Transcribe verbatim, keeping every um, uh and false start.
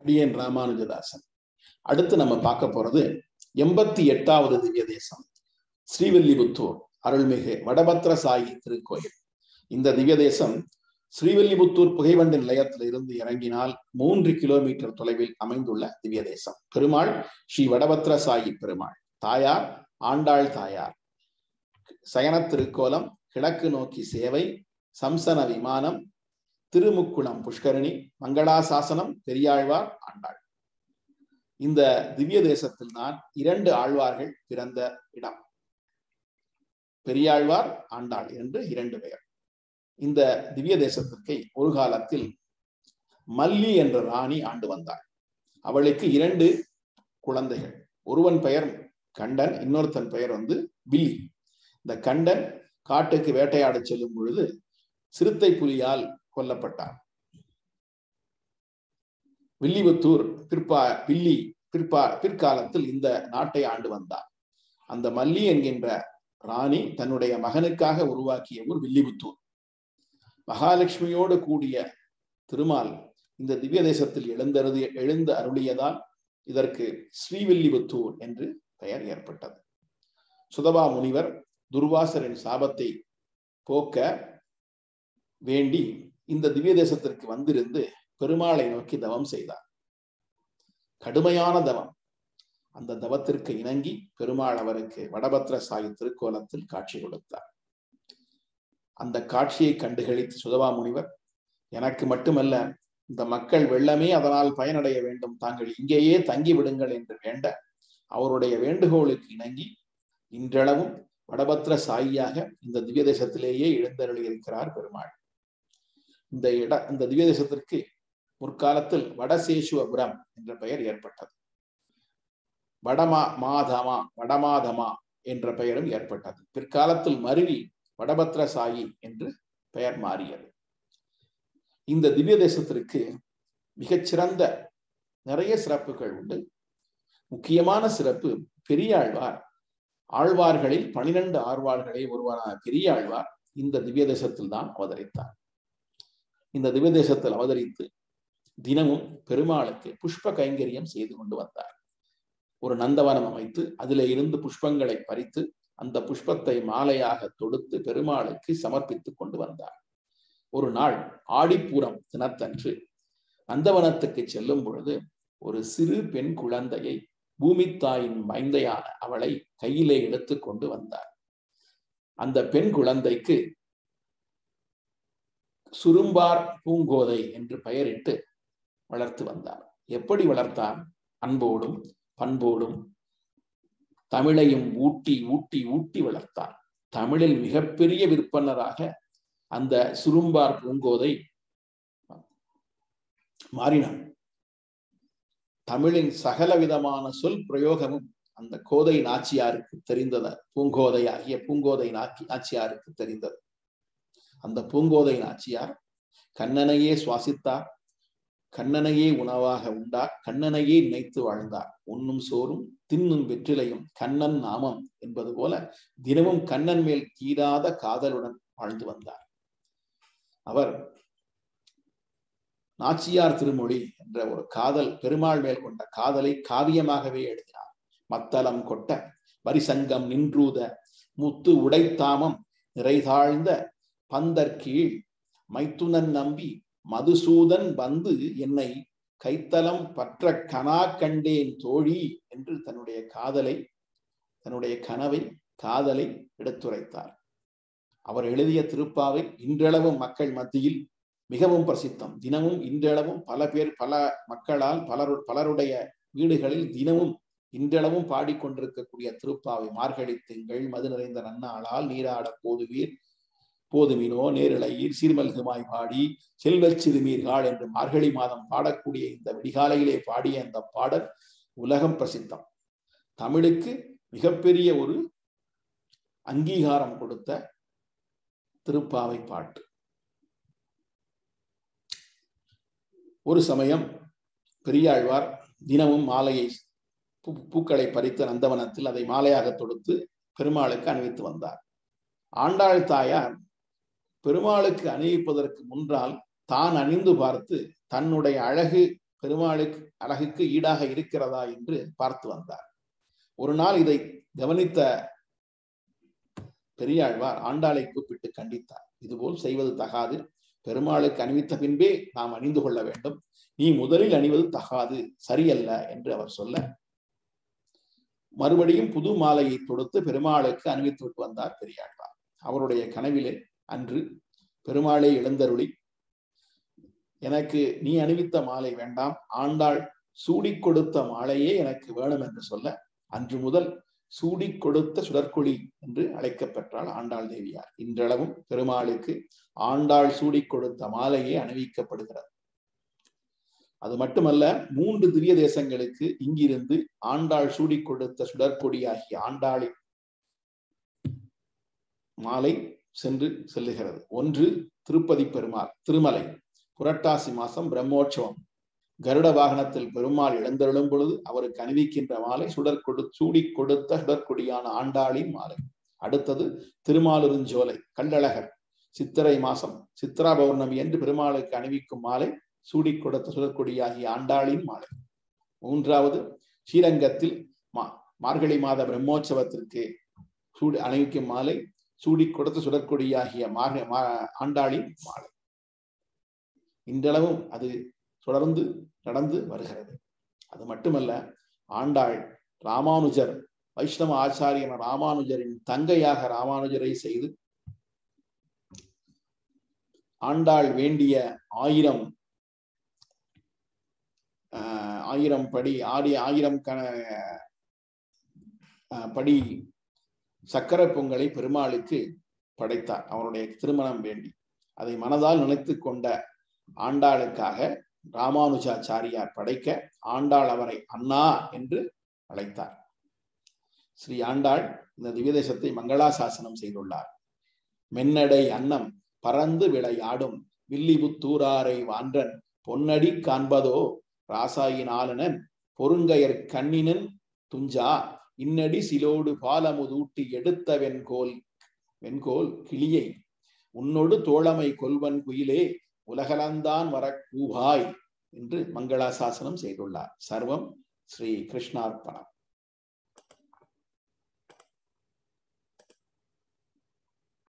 அடியேன் ராமானுஜதாசன். அடுத்து நம்ம பார்க்க போறது எண்பத்தி எட்டாவது திவ்ய தேசம் ஸ்ரீவில்லிபுத்தூர் அருள்மிகு வடபத்ரசாயி திருக்கோயில். இந்த திவ்ய தேசம் ஸ்ரீவில்லிபுத்தூர் புகைவண்டி நிலையத்தில் இருந்து இறங்கினால் மூன்று கிலோமீட்டர் தொலைவில் அமைந்துள்ள திவ்ய தேசம். பெருமாள் ஸ்ரீ வடபத்ரசாயி பெருமாள், தாயார் ஆண்டாள் தாயார். சயன திருக்கோலம், கிழக்கு நோக்கி சேவை, சம்சன விமானம், திருமுக்குளம் புஷ்கரணி, மங்களாசாசனம், பெரியாழ்வார் ஆண்டாள். இந்த திவ்ய தேசத்தில் தான் இரண்டு ஆழ்வார்கள் பிறந்த இடம். பெரியாழ்வார் ஆண்டாள் என்று இரண்டு பெயர். இந்த திவ்ய தேசத்திற்கு ஒரு காலத்தில் மல்லி என்ற ராணி ஆண்டு வந்தாள். அவளுக்கு இரண்டு குழந்தைகள். ஒருவன் பெயர் கண்டன், இன்னொருத்தன் பெயர் வந்து வில்லி. இந்த கண்டன் காட்டுக்கு வேட்டையாட செல்லும் பொழுது சிறுத்தை புலியால் கொல்லப்பட்டார். வில்லிபுத்தூர் பிற்பா வில்லி பிற்பா பிற்காலத்தில் இந்த நாட்டை ஆண்டு வந்தார். அந்த மல்லி என்கின்ற ராணி தன்னுடைய மகனுக்காக உருவாக்கிய ஊர் வில்லிபுத்தூர். மகாலட்சுமியோடு கூடிய திருமால் இந்த திவ்ய தேசத்தில் எழுந்தருதி எழுந்து அருளியதால் இதற்கு ஸ்ரீவில்லிபுத்தூர் என்று பெயர் ஏற்பட்டது. சுதபா முனிவர் துர்வாசரின் சாபத்தை போக்க வேண்டி இந்த திவ்ய தேசத்திற்கு வந்திருந்து பெருமாளை நோக்கி தவம் செய்தார். கடுமையான தவம். அந்த தவத்திற்கு இணங்கி பெருமாள் அவருக்கு வடபத்ரசாயி திருக்கோலத்தில் காட்சி கொடுத்தார். அந்த காட்சியை கண்டுகளித்து சுதபா முனிவர், எனக்கு மட்டுமல்ல, இந்த மக்கள் வெள்ளமே அதனால் பயனடைய வேண்டும், தாங்கள் இங்கேயே தங்கி விடுங்கள் என்று வேண்ட அவருடைய வேண்டுகோளுக்கு இணங்கி இன்றளவும் வடபத்ரசாயியாக இந்த திவ்ய தேசத்திலேயே எழுந்தருளி இருக்கிறார் பெருமாள். இந்த இட இந்த திவ்ய தேசத்திற்கு முற்காலத்தில் வடசேசுவபுரம் என்ற பெயர் ஏற்பட்டது. வடமா மாதமா வடமாதமா என்ற பெயரும் ஏற்பட்டது. பிற்காலத்தில் மருவி வடபத்ரசாயி என்று பெயர் மாறியது. இந்த திவ்ய தேசத்திற்கு மிகச்சிறந்த நிறைய சிறப்புகள் உண்டு. முக்கியமான சிறப்பு, பெரியாழ்வார் ஆழ்வார்களில் பனிரெண்டு ஆழ்வார்களை ஒருவரான பெரியாழ்வார் இந்த திவ்ய தேசத்தில் தான் அவதரித்தார். இந்த திவ்ய தேசத்தில் அவதரித்து தினமும் பெருமாளுக்கு புஷ்ப கைங்கரியம் செய்து கொண்டு வந்தார். ஒரு நந்தவனம் அமைத்து அதிலே இருந்து புஷ்பங்களை பறித்து அந்த புஷ்பத்தை மாலையாக தொடுத்து பெருமாளுக்கு சமர்ப்பித்துக் கொண்டு வந்தார். ஒரு நாள் ஆடிப்பூரம் தினத்தன்று நந்தவனத்துக்கு செல்லும் பொழுது ஒரு சிறு பெண் குழந்தையை பூமி தாயின் மைந்தையான அவளை கையிலே எடுத்து கொண்டு வந்தார். அந்த பெண் குழந்தைக்கு சுரும்பார் பூங்கோதை என்று பெயரிட்டு வளர்த்து வந்தார். எப்படி வளர்த்தார்? அன்போடும் பண்போடும் தமிழையும் ஊட்டி ஊட்டி ஊட்டி வளர்த்தார். தமிழில் மிகப்பெரிய விற்பனராக அந்த சுரும்பார் பூங்கோதை மாறினார். தமிழின் சகல விதமான சொல் பிரயோகமும் அந்த கோதை நாச்சியாருக்கு தெரிந்தது. பூங்கோதை ஆகிய பூங்கோதை நாச்சியாருக்கு தெரிந்தது. அந்த பூங்கோதை நாச்சியார் கண்ணனையே சுவாசித்தார், கண்ணனையே உணவாக உண்டார், கண்ணனையே நினைத்து வாழ்ந்தார். உண்ணும் சோறும் தின்னும் வெற்றிலையும் கண்ணன் நாமம் என்பது போல தினமும் கண்ணன் மேல் தீராத காதலுடன் வாழ்ந்து வந்தார். அவர் நாச்சியார் திருமொழி என்ற ஒரு காதல், பெருமாள் மேல் கொண்ட காதலை காவியமாகவே எழுதினார். மத்தளம் கொட்ட வரிசங்கம் நின்றூத முத்து உடைத்தாமம் நிறைதாழ்ந்த பந்தர் கீழ் மைத்துனன் நம்பி மதுசூதன் வந்து என்னை கைத்தலம் பற்ற கனா கண்டேன் தோழி என்று தன்னுடைய காதலை, தன்னுடைய கனவை, காதலை எடுத்துரைத்தார். அவர் எழுதிய திருப்பாவை இன்றளவும் மக்கள் மத்தியில் மிகவும் பிரசித்தம். தினமும் இன்றளவும் பல பேர் பல மக்களால் பலரு பலருடைய வீடுகளில் தினமும் இன்றளவும் பாடிக்கொண்டிருக்கக்கூடிய திருப்பாவை. மார்கழி திங்கள் மது நிறைந்த நன்னாளால் நீராட போதுவீர் போதுமினோ நேரிழையீர் சீர்மல்குமாய் பாடி செல்வச் சிறுமீர்கள் என்று மார்கழி மாதம் பாடக்கூடிய இந்த விடிகாலையிலே பாடிய அந்த பாடல் உலகம் பிரசித்தம். தமிழுக்கு மிகப்பெரிய ஒரு அங்கீகாரம் கொடுத்த திருப்பாவை பாட்டு. ஒரு சமயம் பெரியாழ்வார் தினமும் மாலையை பூக்களை பறித்த நந்தவனத்தில் அதை மாலையாக தொடுத்து பெருமாளுக்கு அணிவித்து வந்தார். ஆண்டாள் தாயார் பெருமாளுக்கு அணிவிப்பதற்கு முன்னால் தான் அணிந்து பார்த்து தன்னுடைய அழகு பெருமாளுக்கு அழகுக்கு ஈடாக இருக்கிறதா என்று பார்த்து வந்தார். ஒரு நாள் இதை கவனித்த பெரியாழ்வார் ஆண்டாளை கூப்பிட்டு கண்டித்தார். இதுபோல் செய்வது தகாது, பெருமாளுக்கு அணிவித்த பின்பே நாம் அணிந்து கொள்ள வேண்டும், நீ முதலில் அணிவது தகாது, சரியல்ல என்று அவர் சொல்ல மறுபடியும் புது மாலையை தொடுத்து பெருமாளுக்கு அணிவித்து விட்டு வந்தார் பெரியாழ்வார். அவருடைய கனவிலே அன்று பெருமாளை எழுந்தருளி, எனக்கு நீ அணிவித்த மாலை வேண்டாம், ஆண்டாள் சூடி கொடுத்த மாலையே எனக்கு வேணும் என்று சொல்ல அன்று முதல் சூடி கொடுத்த சுடற்கொடி என்று அழைக்கப்பெற்றாள் ஆண்டாள் தேவியார். இன்றளவும் பெருமாளுக்கு ஆண்டாள் சூடி கொடுத்த மாலையே அணிவிக்கப்படுகிறது. அது மட்டுமல்ல, மூன்று திவ்ய தேசங்களுக்கு இங்கிருந்து ஆண்டாள் சூடி கொடுத்த சுடற்கொடியாகிய ஆண்டாளின் மாலை சென்று செல்லுகிறது. ஒன்று திருப்பதி பெருமாள் திருமலை, புரட்டாசி மாசம் பிரம்மோற்சவம், கருட வாகனத்தில் பெருமாள் எழுந்தருளும் பொழுது அவருக்கு அணிவிக்கின்ற மாலை சுடற் கொடு சூடி கொடுத்த சுடற்கொடியான ஆண்டாளின் மாலை. அடுத்தது திருமாலிருஞ்சோலை கள்ளழகர், சித்திரை மாசம் சித்ரா பௌர்ணமி என்று பெருமாளுக்கு அணிவிக்கும் மாலை சூடி கொடுத்த சுடற்கொடியாகிய ஆண்டாளின் மாலை. மூன்றாவது ஸ்ரீரங்கத்தில் மா மார்கழி மாத பிரம்மோற்சவத்திற்கு சூடி அணிவிக்கும் மாலை சூடி கொடுத்த சுடற்கொடியாகிய மார்க ஆண்டாளின் மாலை. இன்றளவும் அது தொடர்ந்து நடந்து வருகிறது. அது மட்டுமல்ல, ஆண்டாள் ராமானுஜர் வைஷ்ணவ ஆச்சாரியன ராமானுஜரின் தங்கையாக ராமானுஜரை செய்து ஆண்டாள் வேண்டிய ஆயிரம் ஆஹ் ஆயிரம் படி ஆடி ஆயிரம் கண படி சக்கர பொங்கலை பெருமாளுக்கு படைத்தார். அவருடைய திருமணம் வேண்டி அதை மனதால் நினைத்து கொண்ட ஆண்டாளுக்காக ராமானுஜாச்சாரியார் படைக்க ஆண்டாள் அவரை அண்ணா என்று அழைத்தார். ஸ்ரீ ஆண்டாள் இந்த திவ்ய தேசத்தை மங்களாசாசனம் செய்துள்ளார். மென்னடை அன்னம் பறந்து விளையாடும் வில்லிபுத்தூராரை வான்றன் பொன்னடி காண்பதோ ராசாயினாலனன் பொருங்கையர் கண்ணினன் துஞ்சா இன்னடி சிலோடு பாலமுதூட்டி எடுத்த வெண்கோல் வெண்கோல் கிளியை உன்னோடு தோழமை கொல்வன் குயிலே உலகலந்தான் வர கூவாய் என்று மங்களாசாசனம் செய்துள்ளார். சர்வம் ஸ்ரீ கிருஷ்ணார்ப்பணம்.